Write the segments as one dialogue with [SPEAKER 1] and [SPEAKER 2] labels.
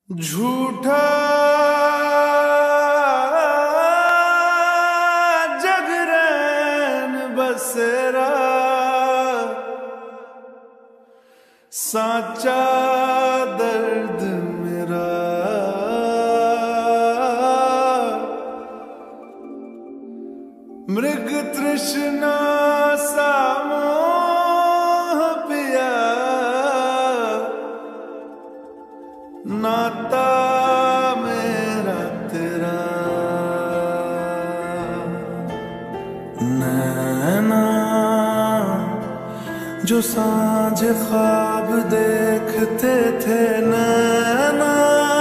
[SPEAKER 1] झूठा जगरैन बसेरा साचा दर्द मेरा मृग तृष्णा सा मोह पिया नाता मेरा तेरा नैना जो सांझ ख्वाब देखते थे नैना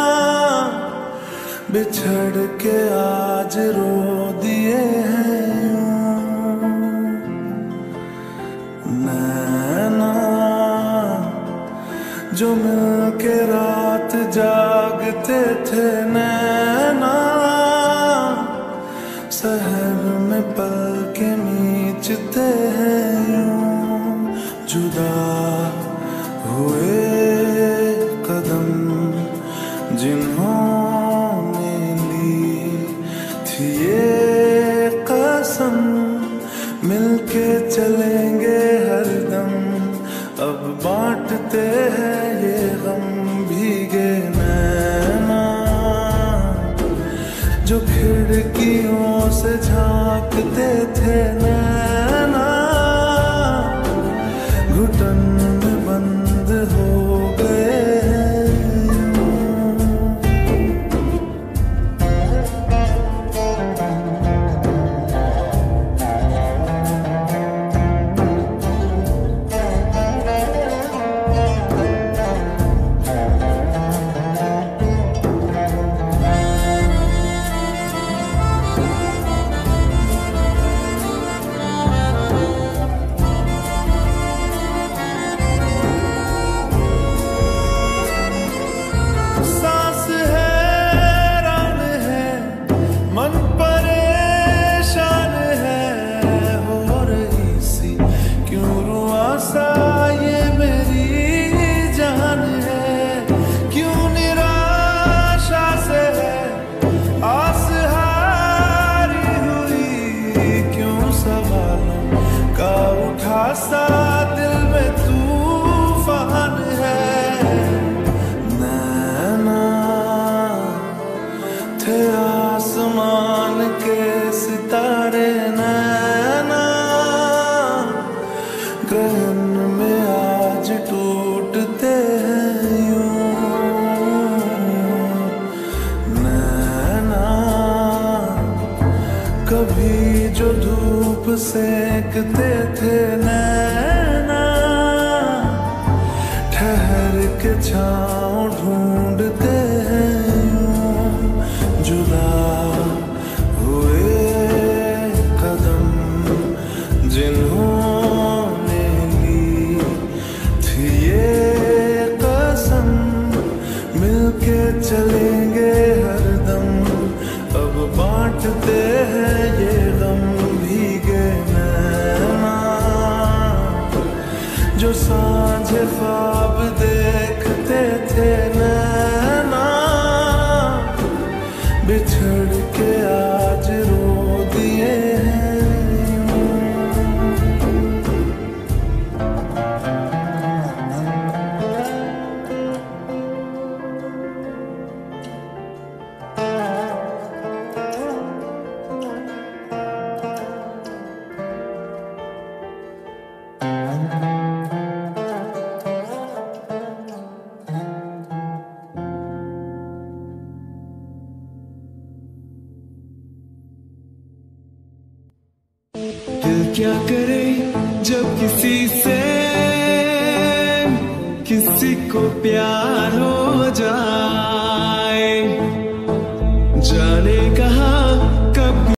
[SPEAKER 1] बिछड़ के आज रो दिए हैं नैना जो मिलके रात जागते थे नैना सहर में पल के नीचते हैं यूं जुदा हुए कदम जिन्होंने ली थी ये कसम मिलके चलेंगे हरदम अब बांटते हैं ये गम भीगे नैना जो खिड़कियों से झांकते थे नैना घुटन में बंद हो गए सा दिल में तूफान है नैना थे आसमान के सितारे नैना ग्रहण में आज टूटते हैं यूं नैना कभी जो धूप सेकते थे नैना ठहर के छाँव ढूंढते हैं जुदा हुए कदम जिन्होंने ली थी ये कसम मिलके चलेंगे हरदम अब बांटते हैं ये गम भीगे नैना जो सांझ ख्वाब देखते थे नैना बिछड़ के आज रो दिए हैं
[SPEAKER 2] दिल क्या करे जब किसी से किसी को प्यार हो